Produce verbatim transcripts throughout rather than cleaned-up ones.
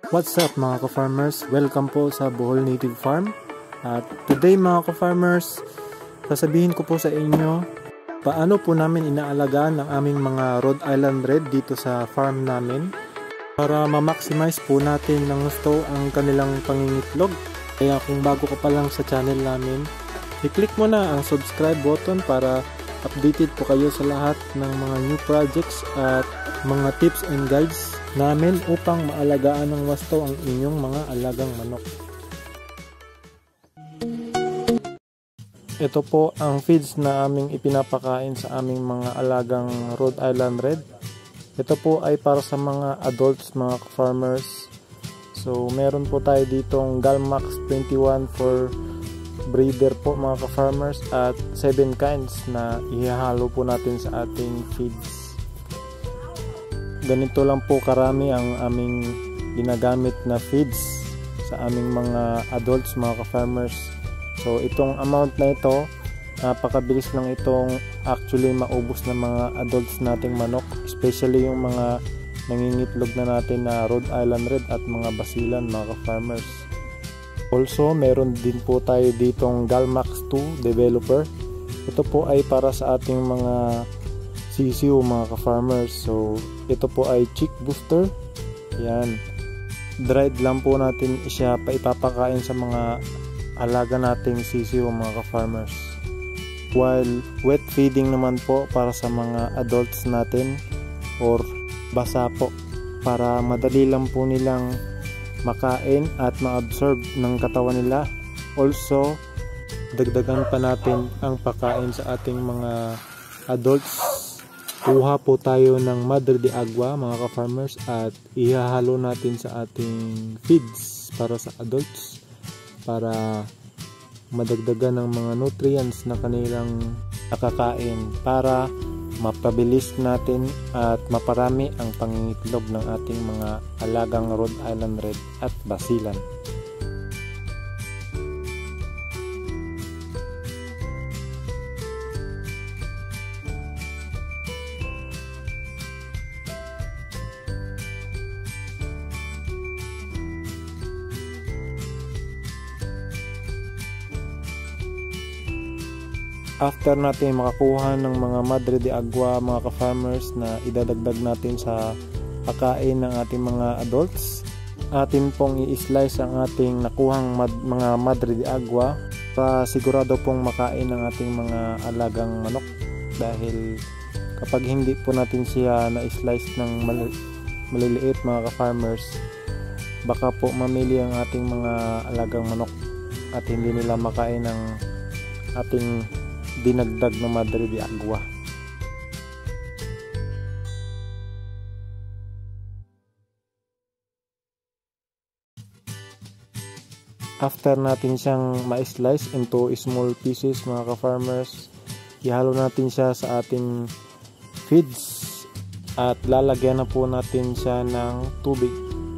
What's up mga ka-farmers? Welcome po sa Bohol Native Farm. At today mga ka-farmers, sasabihin ko po sa inyo paano po namin inaalagaan ang aming mga Rhode Island Red dito sa farm namin para ma-maximize po natin ng gusto ang kanilang pangingitlog. Kaya kung bago ka pa lang sa channel namin, i-click mo na ang subscribe button para updated po kayo sa lahat ng mga new projects at mga tips and guides namin upang maalagaan ng wasto ang inyong mga alagang manok. Ito po ang feeds na aming ipinapakain sa aming mga alagang Rhode Island Red. Ito po ay para sa mga adults, mga farmers. So meron po tayo ditong Galmax twenty-one for breeder po mga ka-farmers at seven kinds na ihahalo po natin sa ating feeds. Ganito lang po karami ang aming ginagamit na feeds sa aming mga adults, mga ka-farmers. So itong amount na ito, napakabilis lang itong actually maubos ng mga adults nating manok, especially yung mga nangingitlog na natin na Rhode Island Red at mga basilan, mga ka-farmers. Also, meron din po tayo ditong Galmax two developer. Ito po ay para sa ating mga sisiw, mga ka-farmers. So ito po ay chick booster. Yan. Dried lang po natin siya paipapakain sa mga alaga nating sisiw, mga ka-farmers. While wet feeding naman po para sa mga adults natin or basa po para madali lang po nilang makain at ma-absorb ng katawan nila. Also, dagdagan pa natin ang pakain sa ating mga adults. Kuha po tayo ng Madre de Agua, mga ka-farmers, at ihahalo natin sa ating feeds para sa adults para madagdagan ng mga nutrients na kanilang nakakain para mapabilis natin at maparami ang pangingitlog ng ating mga alagang Rhode Island Red at basilan. After natin makakuha ng mga Madre de Agua, mga ka-farmers, na idadagdag natin sa pagkain ng ating mga adults, atin pong i-slice ang ating nakuhang mad mga Madre de Agua para sigurado pong makain ng ating mga alagang manok. Dahil kapag hindi po natin siya na-slice ng mal maliliit, mga ka-farmers, baka po mamili ang ating mga alagang manok at hindi nila makain ng ating dinagdag na Madre de Agua. After natin siyang ma-slice into small pieces, mga ka-farmers, ihalo natin siya sa ating feeds at lalagyan na po natin siya ng tubig.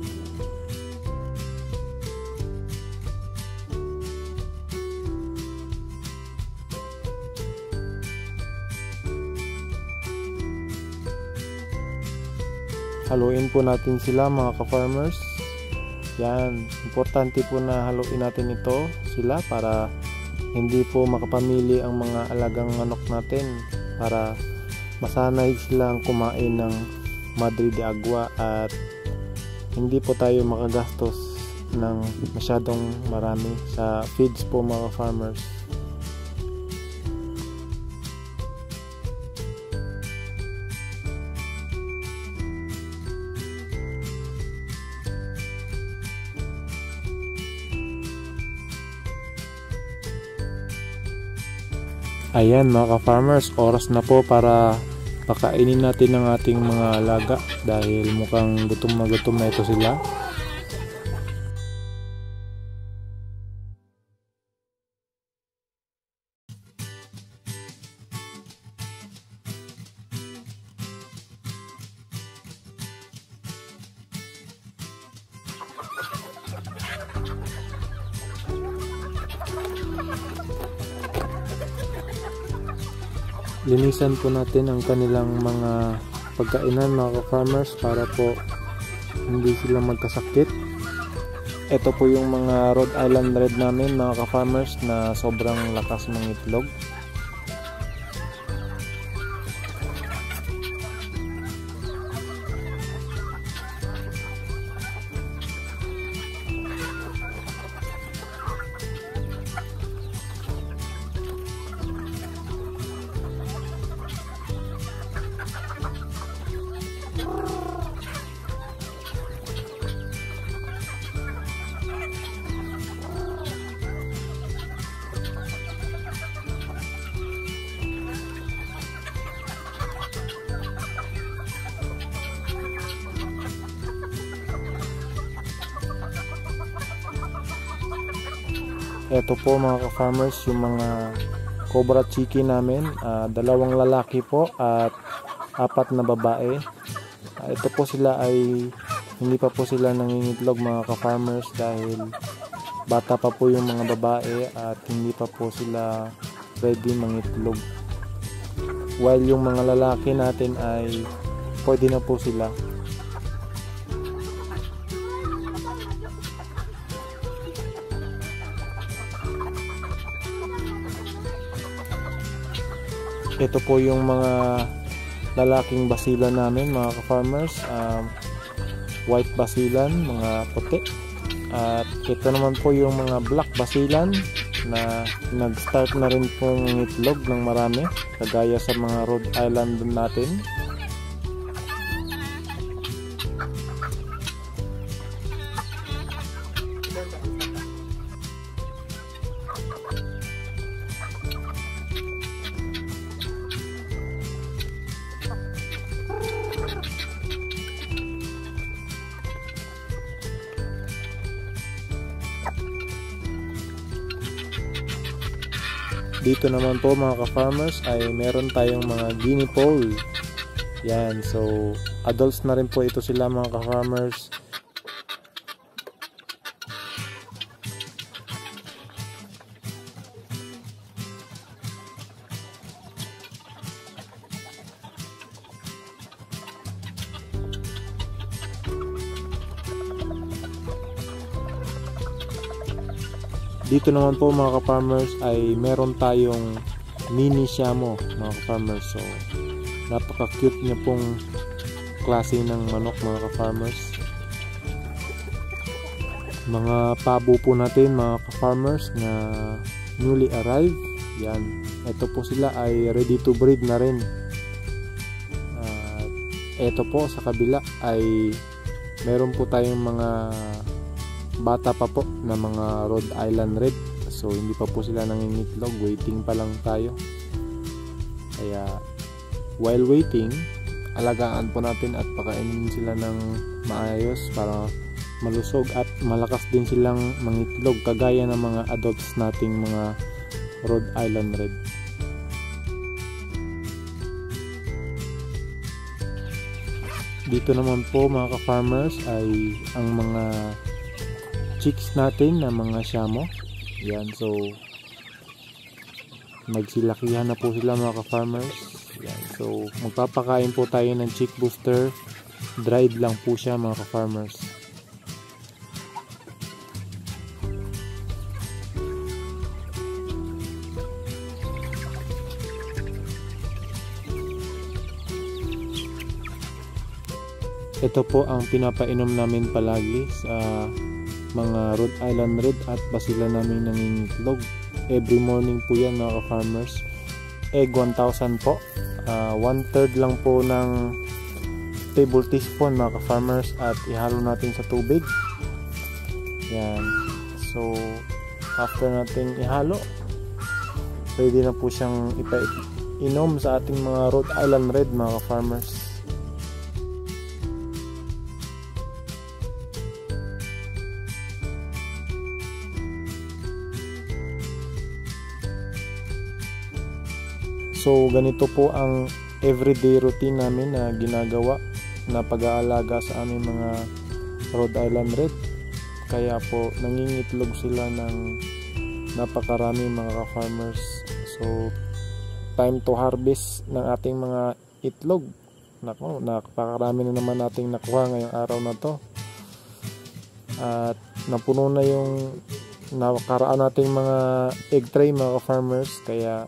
Haluin po natin sila, mga ka-farmers. Yan, importante po na haluin natin ito sila para hindi po makapamili ang mga alagang manok natin, para masanay silang kumain ng Madre de Agua at hindi po tayo makagastos ng masyadong marami sa feeds po, mga farmers. Ayan, mga ka-farmers, oras na po para pakainin natin ang ating mga alaga dahil mukhang gutom na gutom na ito sila. Linisan po natin ang kanilang mga pagkainan, mga ka-farmers, para po hindi sila magkasakit. Ito po yung mga Rhode Island Red namin mga ka-farmers na sobrang lakas ng itlog. Ito po mga ka-farmers yung mga Cobra chicken namin, uh, dalawang lalaki po at apat na babae. Uh, ito po sila ay hindi pa po sila nangingitlog mga ka-farmers dahil bata pa po yung mga babae at hindi pa po sila ready mangitlog. While yung mga lalaki natin ay pwede na po sila. Ito po yung mga lalaking basilan namin mga ka-farmers, um, white basilan, mga puti. At ito naman po yung mga black basilan na nag-start na rin pong itlog ng marami, kagaya sa mga Rhode Island natin. Dito naman po mga ka-farmers ay meron tayong mga guinea fowl. Yan, so adults na rin po ito sila mga ka-farmers. Dito naman po mga ka-farmers ay meron tayong mini Siamo mga ka-farmers. So napaka cute niya pong klase ng manok mga ka-farmers. Mga pabo po natin mga ka-farmers na newly arrived. Yan, ito po sila ay ready to breed na rin. At ito po sa kabila ay meron po tayong mga bata pa po na mga Rhode Island Red, so hindi pa po sila nangingitlog, waiting pa lang tayo. Kaya while waiting, alagaan po natin at pakainin sila ng maayos para malusog at malakas din silang mangitlog kagaya ng mga adults nating mga Rhode Island Red. Dito naman po mga ka-farmers ay ang mga chicks natin na mga Siamo. Yan, so nagsilakihan na po sila mga ka-farmers. Yan, so magpapakain po tayo ng chick booster. Dried lang po siya mga ka-farmers. Ito po ang pinapainom namin palagi sa mga Rhode Island Red at basila namin nangingitlog. Every morning po yan mga ka-farmers. Egg one thousand po. Uh, one third lang po ng table teaspoon mga ka-farmers at ihalo natin sa tubig. Yan. So after natin ihalo, pwede na po siyang ipainom sa ating mga Rhode Island Red mga ka-farmers. So ganito po ang everyday routine namin na ginagawa na pag-aalaga sa aming mga Rhode Island Red. Kaya po nangingitlog sila ng napakarami mga ka-farmers. So time to harvest ng ating mga itlog. Nako, napakarami na naman nating nakuha ngayong araw na to. At napuno na yung nakaraan nating mga egg tray mga ka-farmers, kaya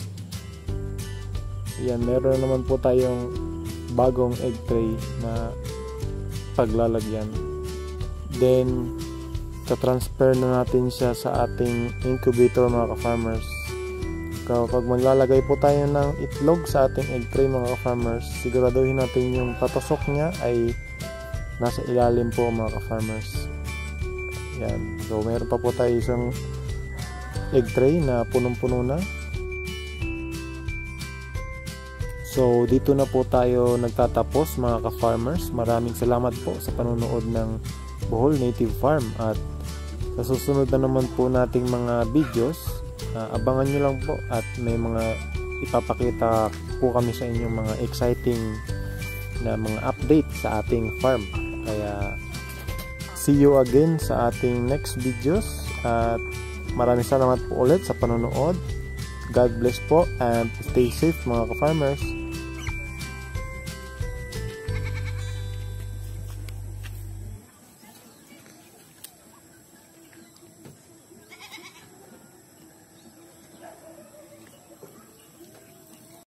yan, meron naman po tayong bagong egg tray na paglalagyan. Then ta-transfer na natin siya sa ating incubator mga ka-farmers. Kapag maglalagay po tayo ng itlog sa ating egg tray mga ka-farmers, siguraduhin natin yung patusok niya ay nasa ilalim po mga ka-farmers. Yan. So meron pa po tayo isang egg tray na punong-puno na. So dito na po tayo nagtatapos mga ka-farmers. Maraming salamat po sa panonood ng Bohol Native Farm, at sa susunod na naman po nating mga videos, uh, abangan nyo lang po, at may mga ipapakita po kami sa inyong mga exciting na mga update sa ating farm. Kaya see you again sa ating next videos, at maraming salamat po ulit sa panonood. God bless po and stay safe mga ka-farmers.